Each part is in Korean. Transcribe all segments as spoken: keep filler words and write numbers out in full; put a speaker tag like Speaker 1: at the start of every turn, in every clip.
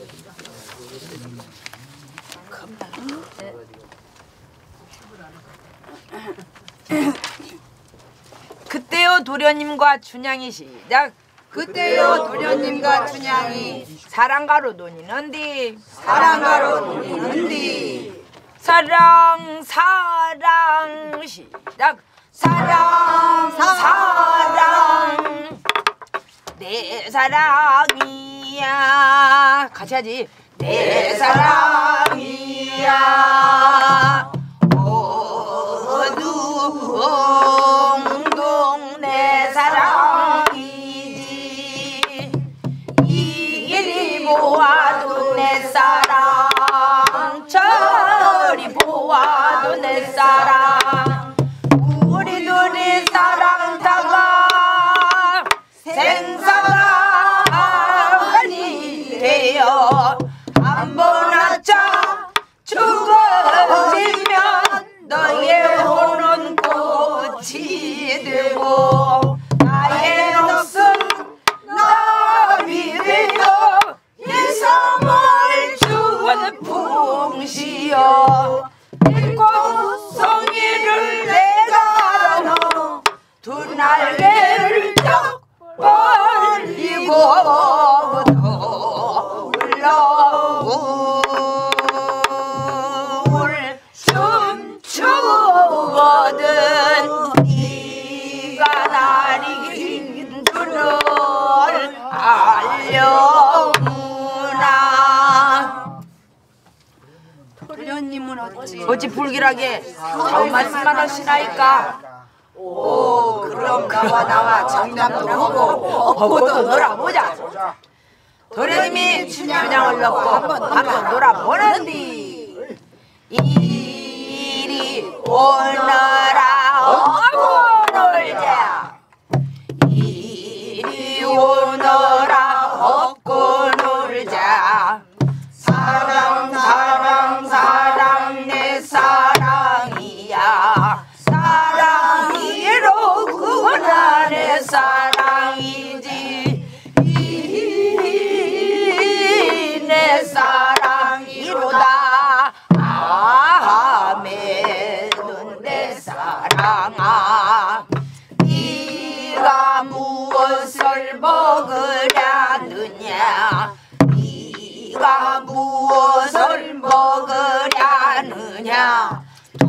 Speaker 1: 그때요 도련님과 춘향이 시작.
Speaker 2: 그때요 도련님과 춘향이
Speaker 1: 사랑가로 논이는디
Speaker 2: 사랑가로 논이는디
Speaker 1: 사랑 사랑 시작. 사랑 사랑 내 사랑이야. 같이 하지. 내 사랑이야. 어두웅동 내 사랑이지. 이리 보아도 내 사랑 저리 보아도 내 사랑 우리 둘이 사랑다가 생사가 아니 되어 한 번 아차 죽어지면 너의 혼은 꽃이 되고 나의 목숨 나비 되어 이성을 주는 풍시여 꽃송이를 내가 너 두 날개를 쩍 벌리고 올라올 춤추거든 네가 나린 줄을 알려무나.
Speaker 2: 도련님은 어찌
Speaker 1: 어찌 불길하게 좋은 말씀만 하시나이까.
Speaker 2: 오 그럼 나와 나와 장담도 하고
Speaker 1: 업고도 놀아보자. 도련님이 춘향을 넣고 한번 놀아보는디 이리 오너라 업고 놀자. 이리 오너라 업고 놀자. 사랑 사랑 사랑 내 사랑이야. 사랑이로구나 내 사랑이지. 이 내 사랑이로다. 아멘은 내 사랑아. 네가 무엇을 먹으려느냐. 네가 무엇을 먹으려느냐.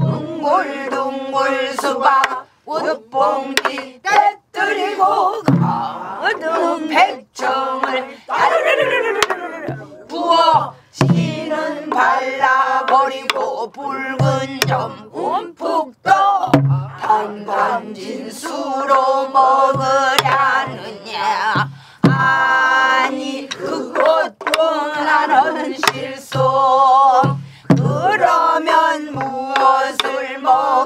Speaker 1: 둥글둥글 수박 옷봉지 떼뜨리고 가득 백청을 부어 씨는 발라버리고 붉은 점 움푹 떠 단간진수로 먹으려느냐. 아니 그것도 나는 실속. 그러면 무엇을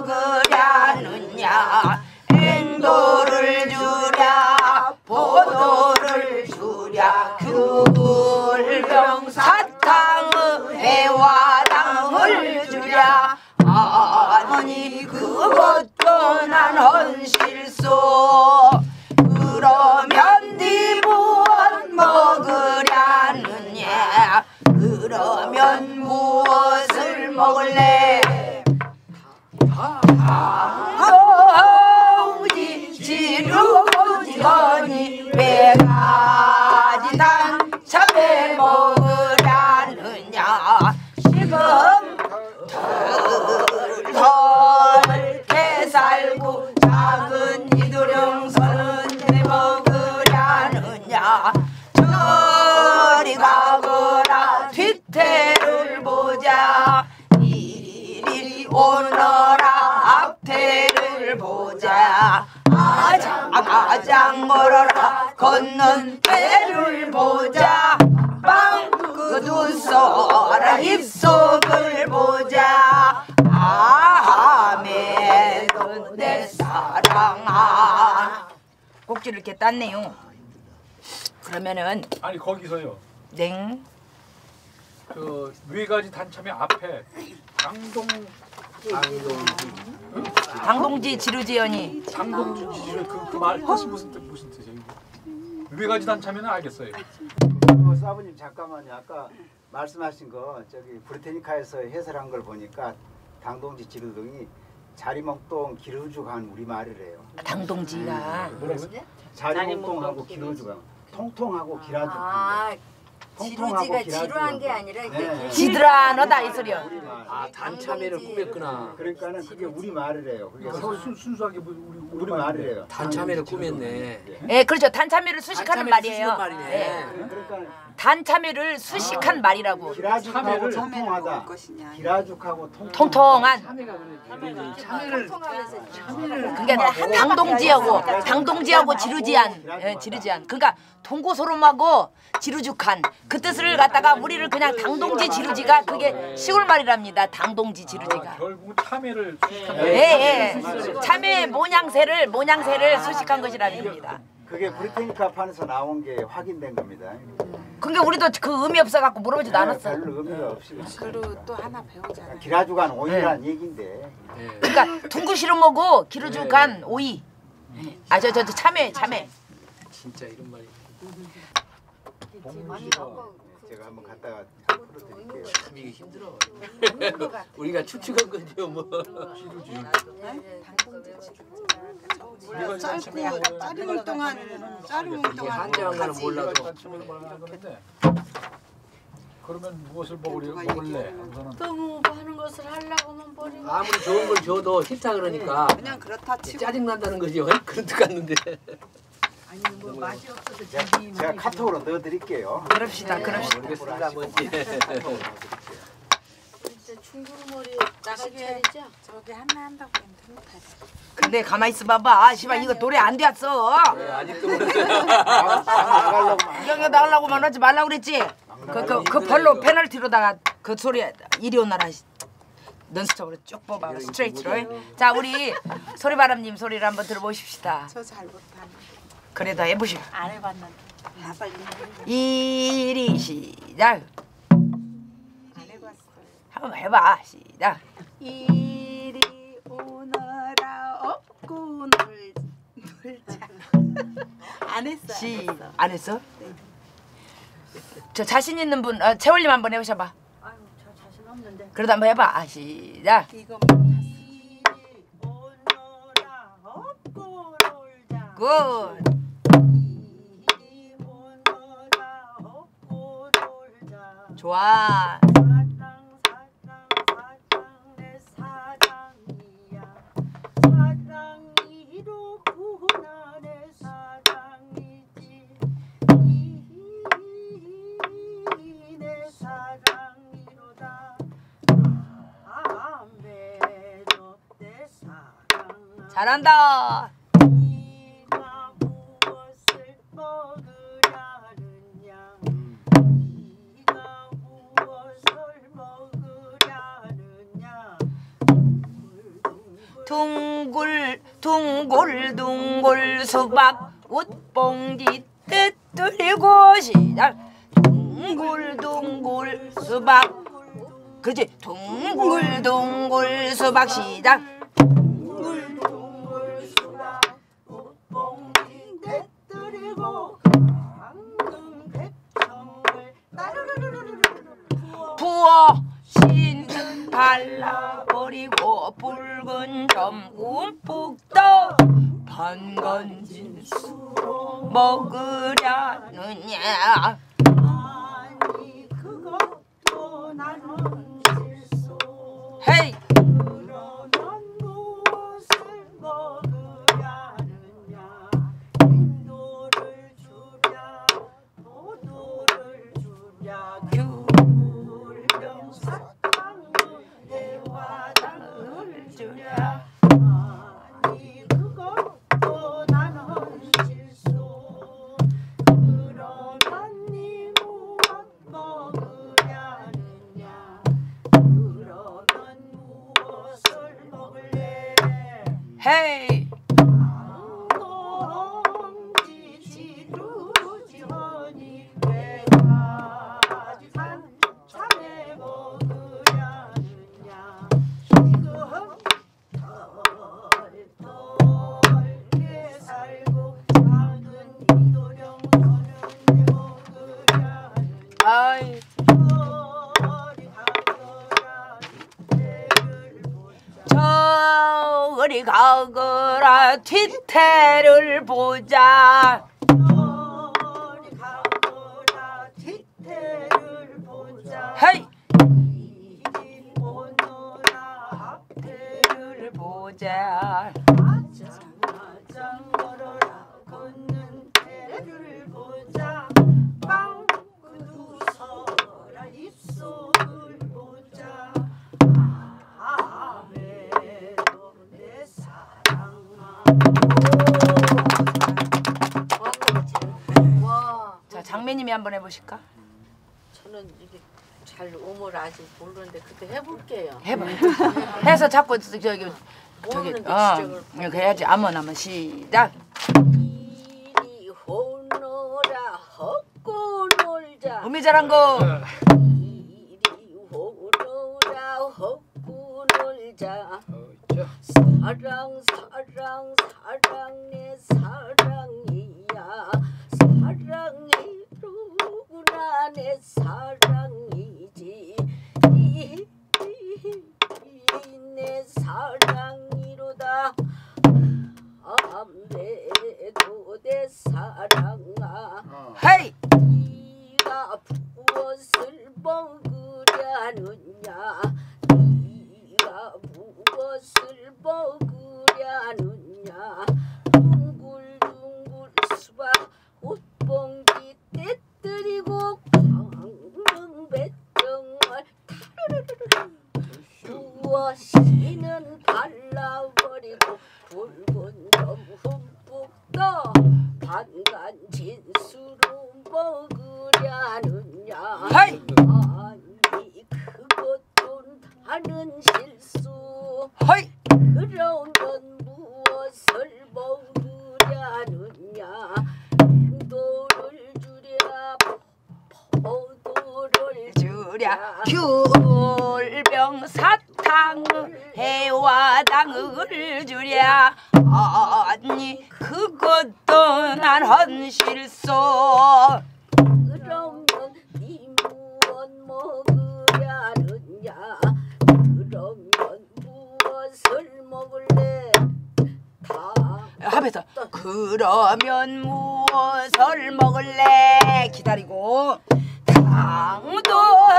Speaker 1: 먹으려느냐. 행도를 주랴 포도를 주랴 귤병 사탕의 해와당을 주랴. 아니 그것도 나는 실속. 그러면 네 무엇 먹으려느냐. 그러면 무엇을 먹을래. 방송지 지루지거니 배가지 단참에 먹으려느냐. 지금 덜덜 개살고 작은 이두령선은 내 먹으려느냐. 저리 가거라 뒤태를 보자. 이리 오너라 앞태를 보자. 아장 아장 멀어라 건넌 배를 보자. 빵그두 써라 입속을 보자. 아멘은 내 사랑아. 꼭지를 이렇게 땄네요. 그러면은
Speaker 3: 아니 거기서요.
Speaker 1: 냉
Speaker 3: 그 뇌가지 단참의 앞에 강동 강동지 응?
Speaker 1: 강동지 지루지연이
Speaker 3: 강동지 그 그 말 뜻이 무슨 뜻 무슨 뜻이에요? 뇌가지 단참에는 알겠어요.
Speaker 4: 그 사부님 잠깐만요. 아까 말씀하신 거 저기 브리테니카에서 해설한 걸 보니까 당동지 지루동이 자리몽동 기르주간 우리말이래요.
Speaker 1: 당동지가
Speaker 4: 뭐라고요? 자리몽동하고 기르주간 통통하고 기라주.
Speaker 5: 아,
Speaker 4: 통통하고
Speaker 5: 지루지가
Speaker 4: 기라주.
Speaker 5: 지루한 게 아니라 이게
Speaker 4: 네.
Speaker 1: 지드라너다 이 소리요.
Speaker 4: 우리말.
Speaker 6: 아 단참회를 꾸몄구나.
Speaker 4: 그러니까는 그게 우리 말이래요. 그게
Speaker 3: 서 순- 순수하게 뭐 우리
Speaker 4: 우리 말이래요.
Speaker 6: 단참회를 꾸몄네.
Speaker 1: 예, 그렇죠. 단참회를 수식하는
Speaker 6: 단참회를
Speaker 1: 말이에요.
Speaker 6: 수식한 말이네.
Speaker 1: 예.
Speaker 4: 그러니까
Speaker 1: 단참회를 수식한 말이라고.
Speaker 4: 기라죽하고
Speaker 3: 참외를
Speaker 4: 통통하다. 기라죽하고 통통.
Speaker 1: 통통한.
Speaker 6: 참회를
Speaker 1: 그러니까 당동지하고 당동지하고 지르지안, 예, 지르지안. 그러니까 동고소름하고 지루죽한 그 뜻을 갖다가 우리를 그냥 당동지 지루지가 그게 시골 말이랍니다. 당동지 지루지가.
Speaker 3: 결국은 참외를 수식한
Speaker 1: 예, 예. 참외 모양새를 모양새를 수식한 것이랍니다.
Speaker 4: 그게 브리테니카판에서 나온 게 확인된 겁니다.
Speaker 1: 그러니까 우리도 그 의미 없어 갖고 물어보지도 않았어.
Speaker 4: 별로 의미가 없이.
Speaker 2: 그리고 또 하나 배우잖아요.
Speaker 4: 기라주간 오이라는 얘긴데.
Speaker 1: 그러니까 둥구시름하고 기르죽한 오이. 아 저 저 참외 참외.
Speaker 6: 진짜 이런 말이
Speaker 4: 제가 한번 갔다가 풀어드릴게요.
Speaker 6: 참 이게 힘들어. 우리가 추측한 거죠 뭐.
Speaker 2: 짧고 짧은 동안 짧은
Speaker 6: 이게
Speaker 2: 동안
Speaker 6: 한자한가는 몰라도
Speaker 3: 단참회를 말하는데 그러면 무엇을 먹으려 먹을래? 우선은
Speaker 5: 너무 하는 것을 하려고 하면 버리고
Speaker 6: 아무리 좋은 걸 줘도 싫다 그러니까
Speaker 2: 그냥 그렇다 치고
Speaker 6: 짜증 난다는 거죠. 그런 뜻 같는데.
Speaker 4: 제가, 제가 카톡으로 넣어드릴게요.
Speaker 1: 그럽시다 그럽시다.
Speaker 6: 모르겠습니다 뭔지.
Speaker 5: 진짜 중구머리 나가게 해야죠.
Speaker 2: 저기 하나 한다고 했는데 못하지.
Speaker 1: 근데 가만 있어 봐봐. 아, 씨발 이거 노래 안 되었어.
Speaker 6: 네, 아직도 모르겠어요.
Speaker 4: 나가려고
Speaker 1: 이거 나가려고 하지 말라고 그랬지. 그 그 그 벌로 페널티로다가 그 소리 이리 오너라. 넌스톱으로 쭉 뽑아 스트레이트로. 자 우리 소리바람님 소리를 한번 들어보십시다.
Speaker 2: 저 잘 못하는.
Speaker 1: 그래도 해보시오.
Speaker 2: 안 해봤는데. 아 빨리.
Speaker 1: 이리 시작.
Speaker 2: 안 해봤어요.
Speaker 1: 한번 해봐 시작.
Speaker 2: 이리 오너라 업고 놀 놀자. 안 했어요.
Speaker 1: 시 안 했어? 저 자신 있는 분 어, 채월님 한번 해보셔봐.
Speaker 5: 아유 저 자신 없는데.
Speaker 1: 그래도 한번 해봐. 아, 시작.
Speaker 2: 이거
Speaker 5: 이리 오너라 업고 놀자.
Speaker 1: 굿.
Speaker 5: 이리 오너라 업고 놀자.
Speaker 1: 좋아.
Speaker 5: 사랑 사랑 사랑 내 사랑이야. 사랑이로구나 내 사랑이지. 이 내 사랑이로다. 담배도 내 사랑.
Speaker 1: 잘한다.
Speaker 5: 네가 무엇을 먹으려느냐. 네가 무엇을 먹으려느냐.
Speaker 1: 둥글 둥글 둥글 수박 옷봉지 뜯뚫리고 시작. 둥글 둥글 수박. 그렇지. 둥글 둥글 수박 시작.
Speaker 5: 둥글둥글 수박 옷봉지 떼뜨리고 황금 백청을 따르르르르르
Speaker 1: 부어 신은 발라버리고 붉은 점 움푹 떠 반건진 수로 먹으려느냐.
Speaker 5: 아니 그것도 나는 실수.
Speaker 1: 헤이.
Speaker 5: 그러면 무엇을 먹으려느냐. 인도를 주랴 도도를 주랴 귤병 사탕을 대화당을 주랴. 아니 그것도 나는 실수. 그러면 니 무엇 먹으려느냐. 그러면 무엇을 먹을래.
Speaker 1: 헤이.
Speaker 5: 당동지 지루지 허니 외가산 참외 먹으려느냐. 지금 덜덜게 살고 작은 이도령 서는 내 먹으랴.
Speaker 1: 저리 가거라 뒤태를 보자.
Speaker 5: 저리 가거라 뒤태를 보자.
Speaker 1: 헤이
Speaker 5: 이리 오너라 앞태를
Speaker 1: 보자.
Speaker 5: 아장아장 걸어라 걷는 태를 보자. 빵꾸도 서라 입속을 보자. 아메도 내 사랑아.
Speaker 7: 와,
Speaker 1: 자 장매님이 한번 해보실까?
Speaker 7: 저는 이게 잘 음을 아직 모르는데 그때 해볼게요.
Speaker 1: 해봐. 해서 자꾸 저기 저기
Speaker 7: 모르는데
Speaker 1: 어
Speaker 7: 지적을.
Speaker 1: 이렇게 해야지. 한번 한번 시작.
Speaker 7: 이리 오너라 헛고 놀자.
Speaker 1: 음이 잘한 거.
Speaker 7: 이리 오너라 헛고 놀자. 사랑 사랑 사랑 내 사랑이야. 사랑이 누구나 내 사랑이지. 이, 이, 이, 내 사랑이로다. 아메도 내 사랑아.
Speaker 1: 헤이
Speaker 7: 네가 무엇을 먹으려느냐. 네가 무엇을 먹으려느냐. 둥글둥글 수박 옷봉지 떼뜨리고 강릉 배정을 타르르르르 무엇이는 발라버리고 붉은 점 흠뻑 떠 반간 진수로 먹으려느냐.
Speaker 1: 헤이
Speaker 7: 아니 그것도 다른 실수.
Speaker 1: 헤이
Speaker 7: 그러면 무엇을 먹으려느냐. 인도를 주랴 포도를
Speaker 1: 주랴 귤병 사탕을 해와당을 주랴. 아니 그것도 난 헌실소.
Speaker 7: 그러면 니 무엇 먹으려느냐. 그러면 무엇을 먹을래. 다
Speaker 1: 합해서 그러면 무엇을 먹을래. 기다리고 당도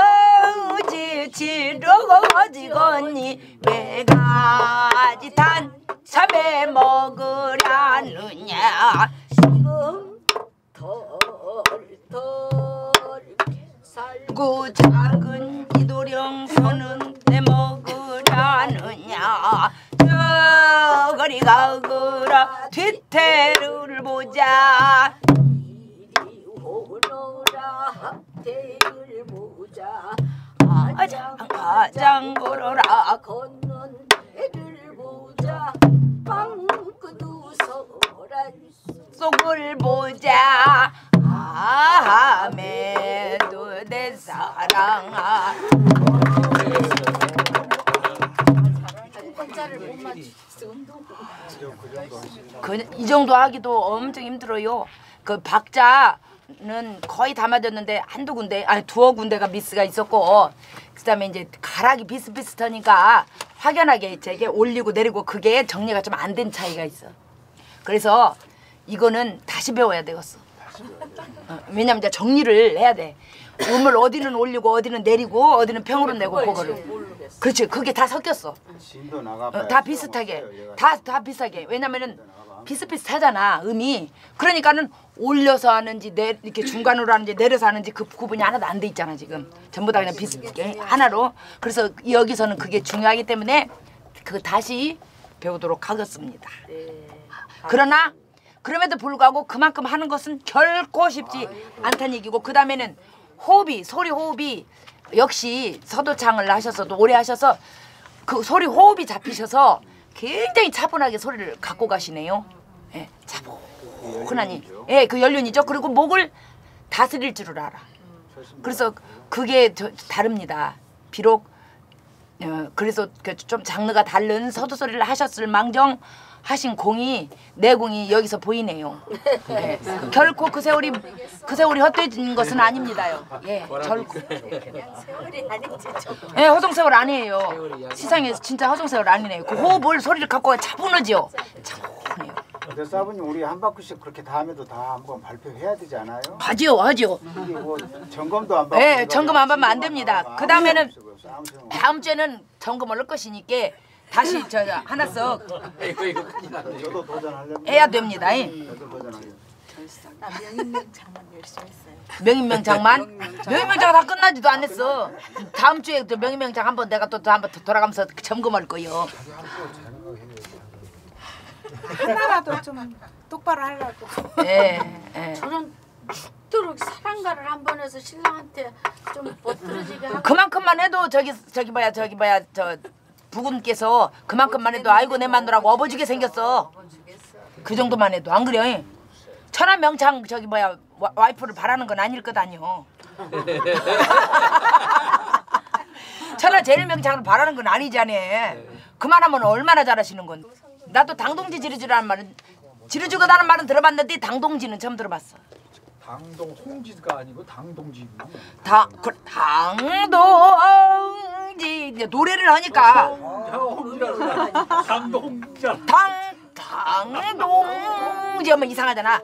Speaker 1: 지치러지거니 왜 가지 단참에 먹으려느냐.
Speaker 7: 지금 덜덜 살고
Speaker 1: 그 작은 이도령 손은 내 먹으려느냐. 저거리 가거라 뒤태를 보자.
Speaker 7: 이리 오너라 합태를 보자.
Speaker 1: 아장 아장 걸어라
Speaker 7: 걷는 배를 보자. 빵꾸도 서라
Speaker 1: 속을 보자. 아메도 내 사랑아. 그, 이 정도 하기도 엄청 힘들어요. 그 박자는 거의 다 맞았는데 한두 군데, 아니 두어 군데가 미스가 있었고, 그다음에 이제 가락이 비슷비슷하니까 확연하게 제게 올리고 내리고 그게 정리가 좀 안 된 차이가 있어. 그래서 이거는 다시 배워야 되겠어. 어, 왜냐면 이제 정리를 해야 돼. 음을 어디는 올리고 어디는 내리고 어디는 평으로 내고 그거를. 그렇지. 그게 다 섞였어.
Speaker 4: 진도 나가
Speaker 1: 어, 다 비슷하게. 다 다 비슷하게. 왜냐면은 비슷비슷하잖아 음이. 그러니까는 올려서 하는지 내 이렇게 중간으로 하는지 내려서 하는지 그 구분이 하나도 안 돼 있잖아 지금. 전부 다 그냥 비슷하게 하나로. 그래서 여기서는 그게 중요하기 때문에 그 다시 배우도록 하겠습니다. 그러나 그럼에도 불구하고 그만큼 하는 것은 결코 쉽지 않다는 얘기고, 그 다음에는 호흡이, 소리 호흡이 역시 서도창을 하셔서도 오래 하셔서 그 소리 호흡이 잡히셔서 굉장히 차분하게 소리를 갖고 가시네요. 예, 차분하니. 예, 그 연륜이죠. 그리고 목을 다스릴 줄을 알아. 그래서 그게 저, 다릅니다. 비록 어, 그래서 그 좀 장르가 다른 서두 소리를 하셨을 망정 하신 공이 내 공이 여기서 보이네요. 예. 결코 그 세월이 그 세월이 헛되진 것은 아닙니다요. 예, 결코.
Speaker 7: 세월이 아니지 좀.
Speaker 1: 예, 허송 세월 아니에요. 세상에 진짜 허송 세월 아니네요. 그 호흡을 소리를 갖고 차분하지요. 차분해요.
Speaker 4: 그래서 아버님 우리 한 바퀴씩 그렇게 다음에도 다 한번 발표해야 되지 않아요?
Speaker 1: 하지요, 하지요.
Speaker 4: 이게 뭐 점검도 안 받고.
Speaker 1: 예, 점검 안 받으면 안 됩니다. 그 다음에는
Speaker 4: 아무 소용 없어요.
Speaker 1: 다음 주에는 점검을 할 것이니까 다시 저 하나씩
Speaker 6: 이거 이거 큰일 났네.
Speaker 4: 저도 도전하려고.
Speaker 1: 해야 됩니다. 예.
Speaker 4: 저도 도전하려고.
Speaker 7: 나 명인명장만 열심히 했어요.
Speaker 1: 명인명장만? 명인명장 다 끝나지도 않았어. 다음 주에 또 명인명장 한번 내가 또, 또 한번 더 돌아가면서 점검할 거요.
Speaker 2: 하나라도 좀 똑바로 하려고.
Speaker 1: 예, 예.
Speaker 7: 저는 죽도록 사랑가를 한 번 해서 신랑한테 좀 멋들어지게 하고.
Speaker 1: 그만큼만 해도 저기 저기 뭐야 저기 뭐야 저 부군께서 그만큼만 해도 아이고 내 마누라고 업어주게 생겼어. 그 정도만 해도 안 그래? 천하명창 저기 뭐야 와, 와이프를 바라는 건 아닐 것 아니요. 천하 제일 명창을 바라는 건 아니잖아. 그만하면 얼마나 잘하시는 건. 나도 당동지 지르주라는 말은 지르주가다는 말은 들어봤는데 당동지는 처음 들어봤어.
Speaker 3: 당동 홍지가 아니고 당동지군요.
Speaker 1: 당 그, 당동지 이제 노래를 하니까
Speaker 3: 홍지라 당동 홍지라.
Speaker 1: 당 당동지 하면 이상하잖아.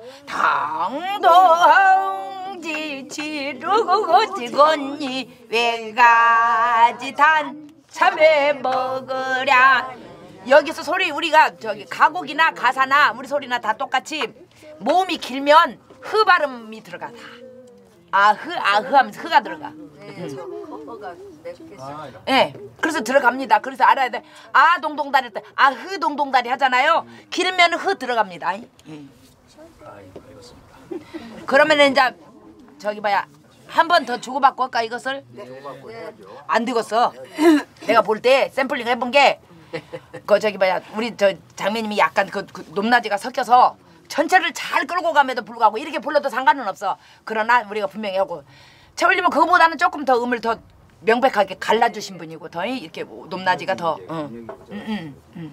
Speaker 1: 당동지 지르고 지건니 외가지 단 참외 먹으랴. 여기서 소리 우리가 저기 가곡이나 가사나 우리 소리나 다 똑같이 모음이 길면 흐 발음이 들어가. 아흐 아흐 하면서 흐가 들어가.
Speaker 7: 네, 저 커버가 몇 개씩.
Speaker 3: 아, 이거.
Speaker 1: 예, 그래서 들어갑니다. 그래서 알아야 돼. 아 동동다리 때 아흐 동동다리 하잖아요. 길면 흐 들어갑니다. 예.
Speaker 3: 아이고 이렇습니다.
Speaker 1: 그러면 이제 저기 봐야 한 번 더 주고받고 할까 이것을? 안 되겠어. 내가 볼 때 샘플링 해본 게 그 저기 봐야 우리 저 장면님이 약간 그, 그 높낮이가 섞여서 전체를 잘 끌고 감에도 불구하고 이렇게 불러도 상관은 없어. 그러나 우리가 분명히 하고 최울님은 그거보다는 조금 더 음을 더 명백하게 갈라주신 분이고 더 이렇게 높낮이가 더. 응. 응, 응, 응.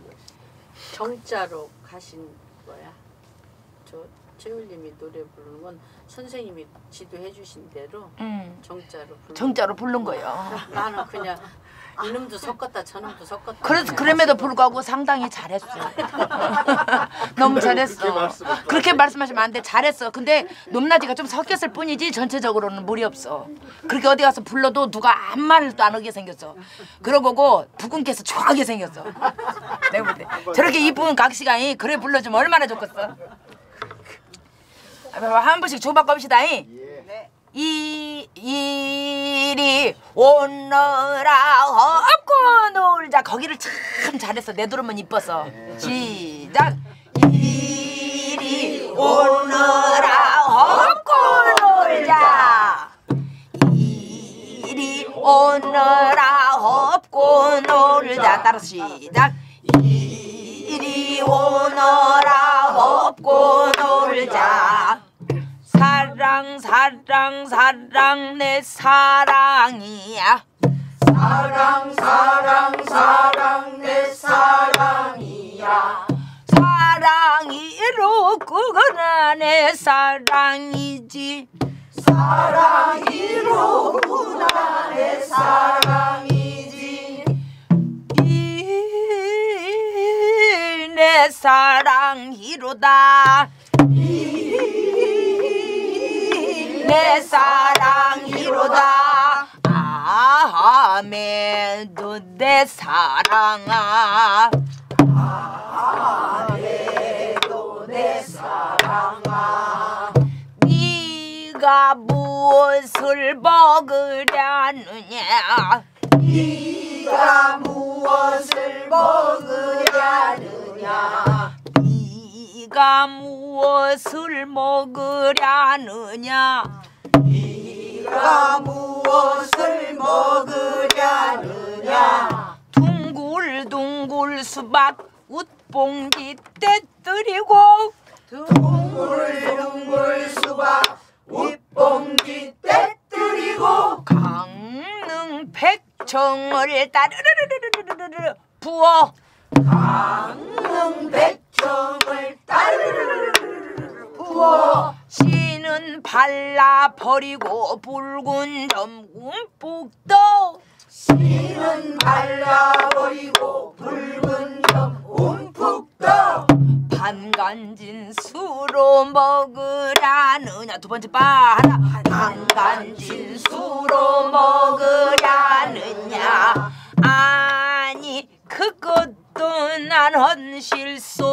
Speaker 7: 정자로 가신 거야. 저 최울님이 노래 부르는 건 선생님이 지도해 주신 대로
Speaker 1: 응.
Speaker 7: 정자로 부르는.
Speaker 1: 정자로 부른 거예요.
Speaker 7: 나는 그냥 이놈도 섞었다 저놈도 섞었다.
Speaker 1: 그래서 그럼에도 불구하고 상당히 잘했어. 너무 잘했어. 그렇게 말씀하시면 안 돼. 잘했어. 근데 높낮이가 좀 섞였을 뿐이지 전체적으로는 무리 없어. 그렇게 어디 가서 불러도 누가 아무 말도 안 하게 생겼어. 그러고 부군께서 좋아하게 생겼어. 내가 볼 때 저렇게 이쁜 각시가 그래 불러주면 얼마나 좋겠어. 한 번씩 주고받고 합시다. 이 이리 오너라 업고 놀자. 거기를 참 잘했어. 내 들으면 이뻐서. 시작. 이리 오너라 업고 놀자. 이리 오너라 업고 놀자. 따라서 시작. 이리 오너라 업고 놀자. 사랑 사랑 사랑 내 사랑이야.
Speaker 5: 사랑 사랑 사랑 내 사랑이야.
Speaker 1: 사랑이로 그거나 내 사랑이지.
Speaker 5: 사랑이로구나 내 사랑이지.
Speaker 1: 이 내 사랑이로다. 내 사랑이로다. 아멘도 내 사랑아.
Speaker 5: 아멘도 내 사랑아.
Speaker 1: 네가 무엇을 먹으려느냐.
Speaker 5: 네가 무엇을 먹으려느냐.
Speaker 1: 네가 무엇을 먹으려느냐.
Speaker 5: 네가 무엇을 먹으려느냐.
Speaker 1: 둥글둥글 수박 웃봉지 떼뜨리고.
Speaker 5: 둥글둥글 수박 웃봉지 떼뜨리고.
Speaker 1: 강릉 백주 백청을 따르르르르르르 부어
Speaker 5: 강릉 백청을 따르르르르 부어
Speaker 1: 씨는 발라버리고 붉은 점움푹떠
Speaker 5: 씨는 발라버리고 붉은 점 움푹 떠
Speaker 1: 반간진 수로 먹으라느냐. 두 번째 바 하나. 반간진 수로 먹으라느냐. 아니 그것도 난 헌실소.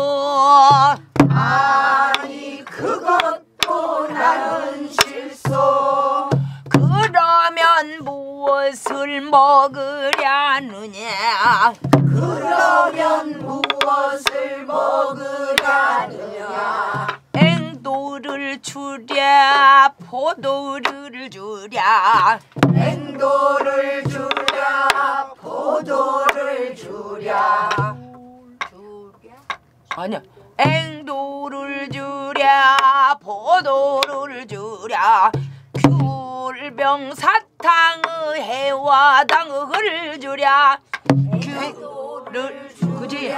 Speaker 5: 아니 그것도 나는 실소
Speaker 1: 그러면 무엇을 먹으려느냐.
Speaker 5: 그러면 무엇을 먹으라느냐
Speaker 1: 앵도를 주랴 포도를 주랴
Speaker 5: 앵도를 주랴 포도를 주랴
Speaker 1: 아니야. 앵도를 주랴 포도를 주랴 귤병 사탕의 해와당을 주랴 귤을 그지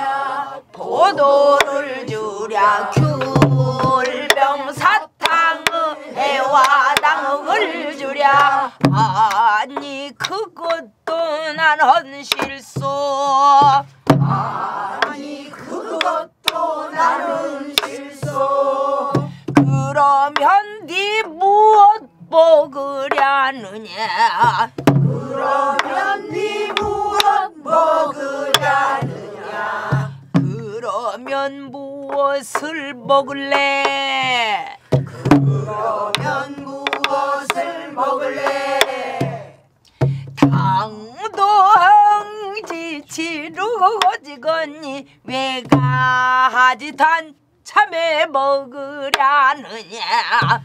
Speaker 1: 포도를 주랴 귤병 사탕의 해와당을 주랴 아니 그것도 난 헌실소.
Speaker 5: 아니 그것도 나는 실소
Speaker 1: 그러면 네 무엇 먹으려느냐.
Speaker 5: 그러면 네 무엇 먹으라느냐
Speaker 1: 그러면 무엇을 먹을래.
Speaker 5: 그러면 무엇을 먹을래
Speaker 1: 당도 흥지 지루지거니 왜가지 단 참외 먹으려느냐.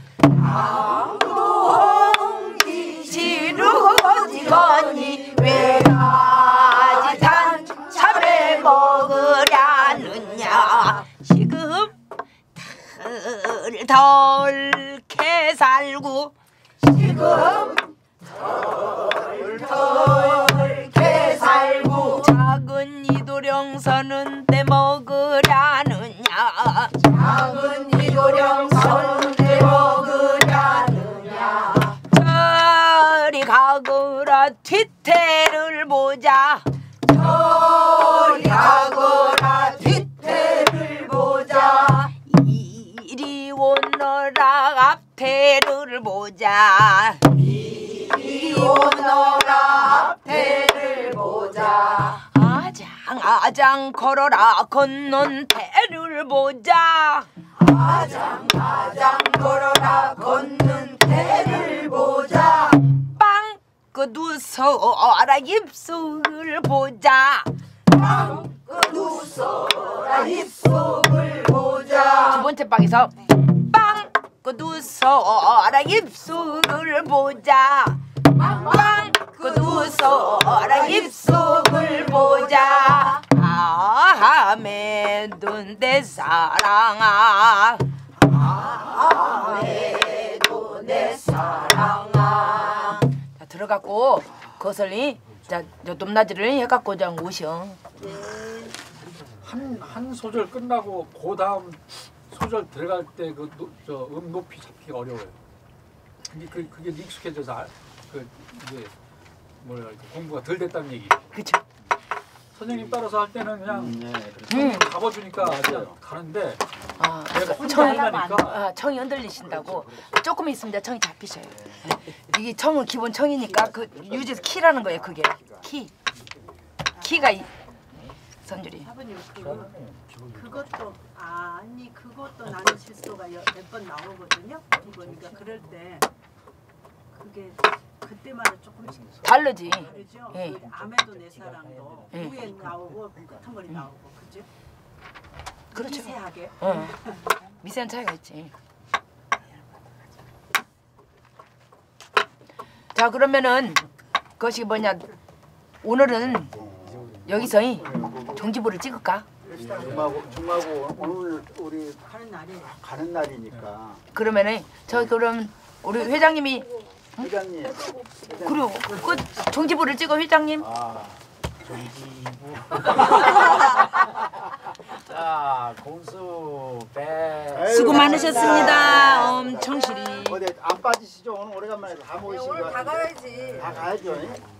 Speaker 5: 당도홍지
Speaker 1: 지루지거니 왜가지 단 참외 먹으려느냐. 지금 덜덜게 살고
Speaker 5: 지금 덜덜게 살고
Speaker 1: 작은 이도령서는 내 먹으려느냐.
Speaker 5: 작은 이도령서는 내 먹으려느냐
Speaker 1: 저리 가거라 뒤태를 보자.
Speaker 5: 저리 가거라 뒤태를 보자
Speaker 1: 이리 오너라 앞태를 보자.
Speaker 5: 이리 오너라 앞태를 보자
Speaker 1: 아장 아장 걸어라 건넌 태를 보자.
Speaker 5: 아장 아장 걸어라 걷는 태를 보자
Speaker 1: 빵 끄두서라 입속을 보자.
Speaker 5: 빵 끄두서라 입속을 보자
Speaker 1: 두 번째 빵에서 빵 끄두서라 입속을 보자. 빵 끄두서라 입속을 보자. 아메돈 내 사랑아.
Speaker 5: 아메도 내 사랑아
Speaker 1: 자, 들어갔고 거슬리 자, 저 높낮이를 해갖고 자 오셔.
Speaker 3: 한, 한 소절 끝나고 그 다음 소절 들어갈 때 그 음 높이 잡기가 어려워요. 근데 그, 그게 익숙해져서 알, 그 이제 뭐야 공부가 덜 됐다는 얘기.
Speaker 1: 그쵸.
Speaker 3: 선생님 따라서 할 때는 그냥
Speaker 4: 네,
Speaker 3: 선생님 잡아주니까 그냥 가는데
Speaker 1: 아,
Speaker 3: 내가 혼자
Speaker 1: 청이,
Speaker 3: 하려니까
Speaker 1: 아, 청이 흔들리신다고. 조금 있으면 청이 잡히셔요. 이게 청은 기본 청이니까 그 유지 키라는 거예요. 그게 키. 키가 이, 선율이.
Speaker 7: 아버님 그, 그것도 아니 그것도 나는 실수가 몇 번 나오거든요. 그러니까 그럴 때 그게 그때마다 조금씩
Speaker 1: 다르지.
Speaker 7: 다르죠.
Speaker 1: 예.
Speaker 7: 그 아메도 내 사랑도
Speaker 1: 예.
Speaker 7: 위에 나오고 끝한 머리 나오고 그죠?
Speaker 1: 그렇죠.
Speaker 7: 미세하게.
Speaker 1: 어. 미세한 차이가 있지. 자 그러면은 그것이 뭐냐. 오늘은 여기서 이 종지부를 찍을까?
Speaker 4: 중마고 중마고 오늘 우리
Speaker 7: 가는 날이
Speaker 4: 가는 날이니까
Speaker 1: 그러면은 저 그럼 우리 회장님이
Speaker 4: 회장님.
Speaker 1: 그래요. 그 종지부를 찍어 회장님.
Speaker 4: 아, 정지부. 자, 공수 배.
Speaker 1: 수고 많으셨습니다. 엄청 시리.
Speaker 4: 어디 안 빠지시죠? 오늘 오래간만에 다 모이신 거.
Speaker 5: 오늘 다 가야지.
Speaker 4: 다 가야죠.